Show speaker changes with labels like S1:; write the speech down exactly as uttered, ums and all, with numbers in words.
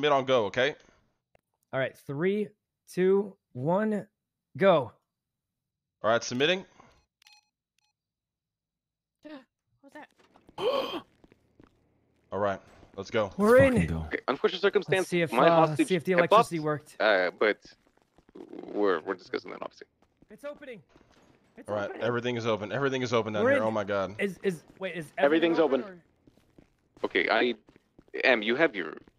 S1: submit on go, okay?
S2: All right, three, two, one, go.
S1: All right, submitting.
S3: What's that?
S1: All right, let's go.
S2: We're
S4: Let's
S2: in.
S4: go.
S5: Okay, unfortunate circumstance.
S2: Let's see if
S5: my
S2: uh,
S5: hostage
S2: see if the
S5: have
S2: electricity
S5: popped,
S2: worked.
S5: Uh, but we're we're discussing that obviously.
S2: It's opening. It's
S1: All right,
S2: opening.
S1: everything is open. Everything is open down
S2: We're
S1: here.
S2: in.
S1: Oh my god.
S2: Is is wait is
S5: Everything's
S2: everything
S5: open.
S2: or-
S5: Okay, I, Em, you have your